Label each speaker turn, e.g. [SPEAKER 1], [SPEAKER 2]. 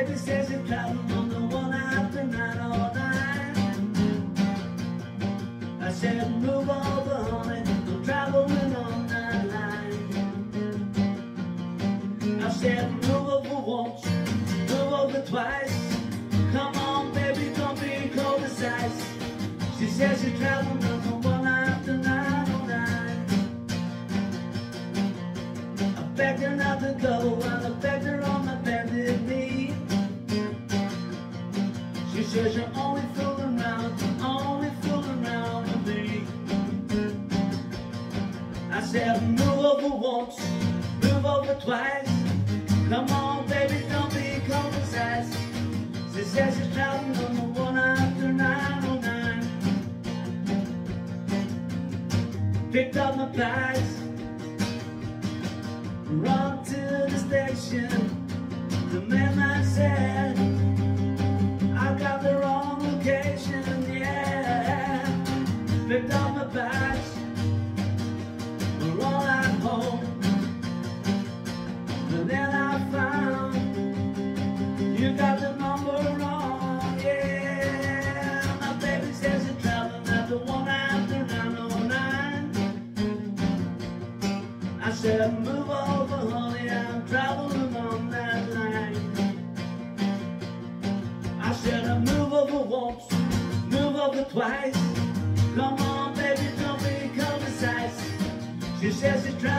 [SPEAKER 1] baby says you're traveling on the one after 9 all night. I said move over honey, I'm traveling on that line. I said move over once, move over twice. Come on baby, don't be cold as ice. She says you're traveling on the one after 9 all night. I begged her not to go and I begged her on my bended knee. She says you're only fooling around with me. I said move over once, move over twice. Come on baby, don't be cold as ice. She says she's traveling on the one after 909. Picked up my bags, run to the station. The man said I got the wrong location, yeah. Picked up my bags, we're all at home. But then I found you got the number wrong, yeah. My baby says you're traveling at the one after 909. I said move over honey, I'm traveling on that line. I said I move over once, move over twice. Come on baby, don't be cold as ice. She says she's traveling